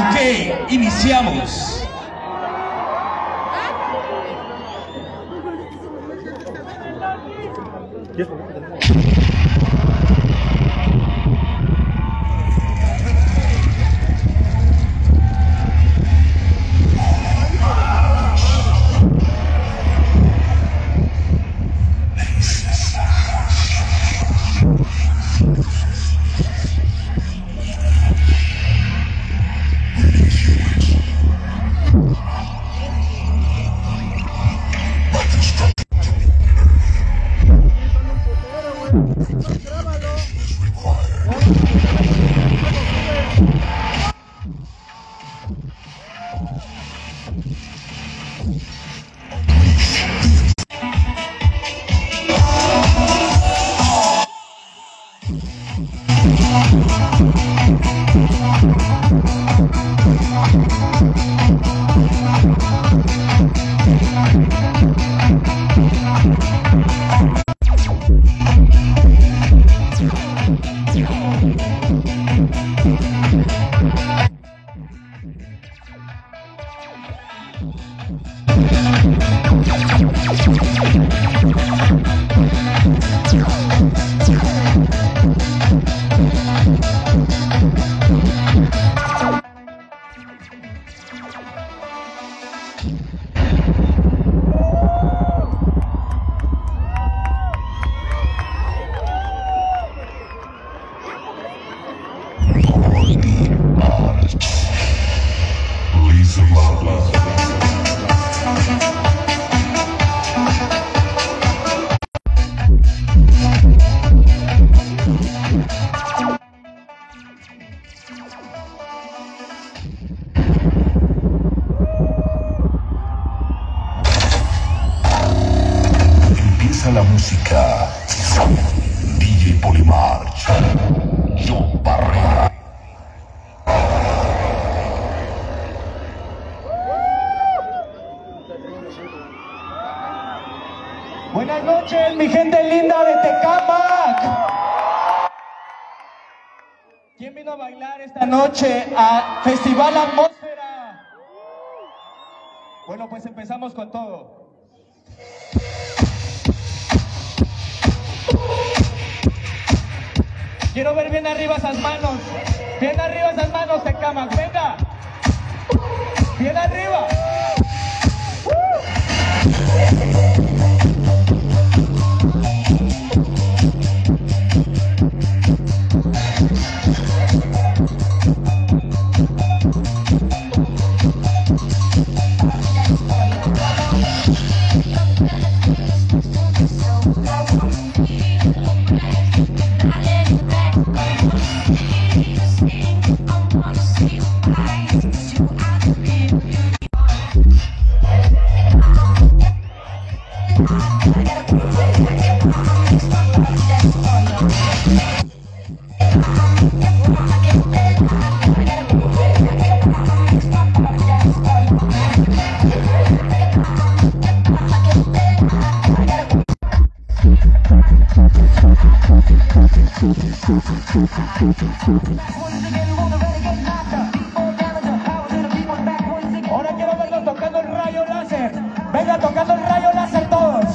Ok, iniciamos. La música, DJ Polymarch, John Barrera. Buenas noches, mi gente linda de Tecámac. ¿Quién vino a bailar esta noche a Festival Atmósfera? Bueno, pues empezamos con todo. Quiero ver bien arriba esas manos. Bien arriba esas manos, Tecámac. Venga. Bien arriba. Ahora quiero verlos tocando el rayo láser. Venga, tocando el rayo láser todos.